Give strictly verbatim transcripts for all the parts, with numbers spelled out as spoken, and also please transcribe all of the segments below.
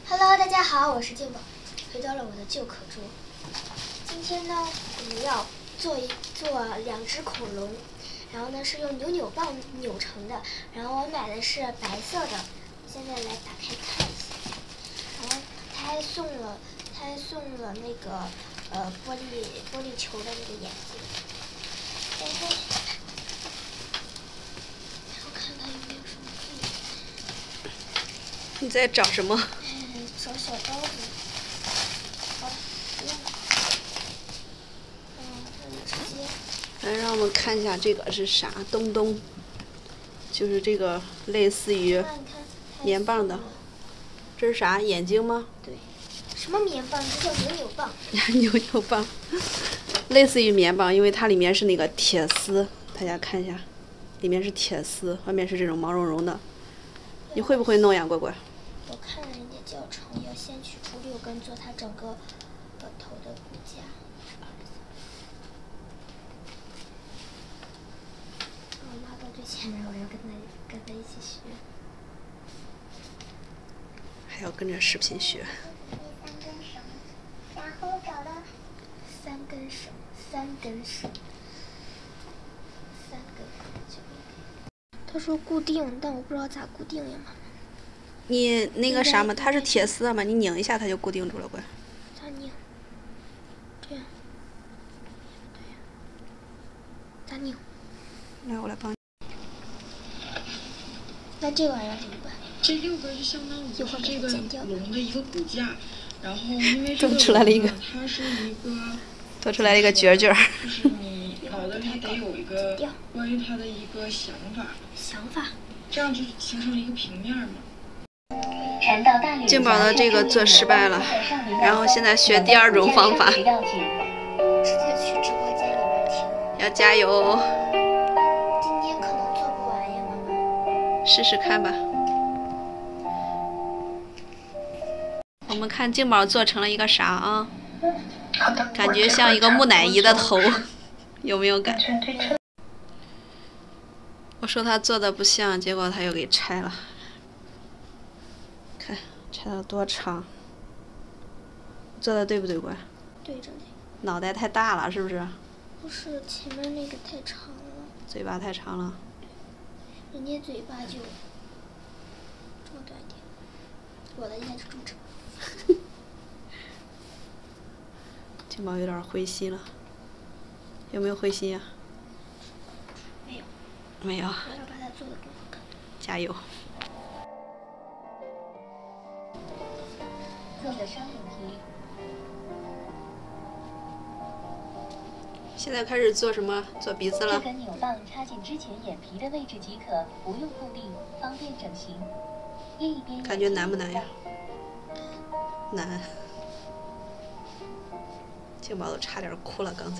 Hello， 大家好，我是静宝，回到了我的旧课桌。今天呢，我们要做一做两只恐龙，然后呢是用扭扭棒扭成的，然后我买的是白色的，现在来打开看一下。然后他还送了，他还送了那个呃玻璃玻璃球的那个眼镜。然后，然后看看有没有什么可以。 你在找什么？ 找小刀子。好了，不用了。嗯，那就直接。 来，让我们看一下这个是啥东东，就是这个类似于棉棒的。这是啥？眼睛吗？ 对。什么棉棒？这叫扭扭棒。 扭扭棒，类似于棉棒，因为它里面是那个铁丝，大家看一下，里面是铁丝，外面是这种毛茸茸的。你会不会弄呀，乖乖？ 我看人家教程要先取出六根，做它整个额头的骨架。我拉到最前面，我要跟他跟他一起学。 还要跟着视频学。 三根绳，然后找到三根绳，三根绳，三根就 OK。他说固定，但我不知道咋固定呀，妈妈。 你那个啥嘛，它是铁丝嘛，你拧一下它就固定住了，乖。 咋拧？这样。对呀。咋拧？ 来，我来帮你。 那这玩意儿怎么办？ 这六根就相当于是这个龙的一个骨架，然后因为这个出来了一个， 它是一个多出来了一个角角。 就是你脑袋里得有一个关于它的一个想法。 想法。 这样就形成了一个平面嘛。 静宝的这个做失败了，然后现在学第二种方法， 直接去直播间里面听。 要加油。 今天可能做不完呀，妈妈。 试试看吧。我们看静宝做成了一个啥啊？感觉像一个木乃伊的头，有没有感觉？我说他做的不像，结果他又给拆了。看，拆了多长？做的对不对，乖？ 对着呢。 脑袋太大了，是不是？ 不是，前面那个太长了。 嘴巴太长了。 人家嘴巴就这么短一点，我的应该是中长。 静宝有点灰心了，有没有灰心呀？ 没有。 没有。 我要把它做得更好看。 加油。 做个双眼皮。 现在开始做什么？做鼻子了。 这根扭棒插进之前眼皮的位置即可，不用固定，方便整形。一边感觉难不难呀？难。静宝都差点哭了，刚才。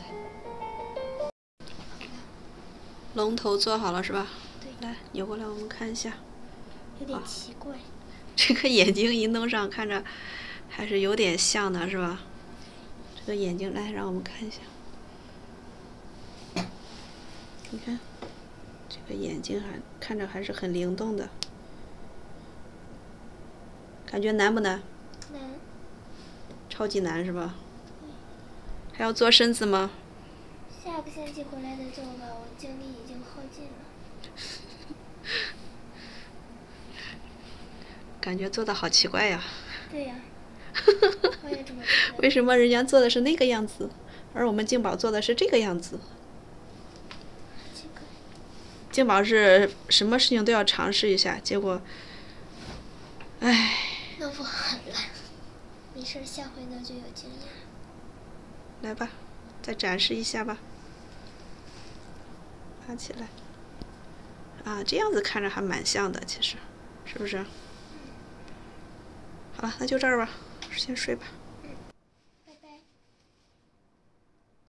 龙头做好了是吧？ 对。 来，扭过来我们看一下。 有点奇怪。啊、 这个眼睛一弄上，看着还是有点像的，是吧？这个眼睛，来，让我们看一下。你看，这个眼睛还看着还是很灵动的。感觉难不难？ 难。 超级难是吧？还要做身子吗？ 下个星期回来再做吧，我精力已经耗尽了。 感觉做的好奇怪呀。 对呀。我也这么觉得。 为什么人家做的是那个样子，而我们静宝做的是这个样子？静宝是什么事情都要尝试一下，结果，唉。 那不很烂。没事，下回呢就有经验。 来吧，再展示一下吧。拿起来。啊，这样子看着还蛮像的，其实，是不是？好了，那就这儿吧，先睡吧。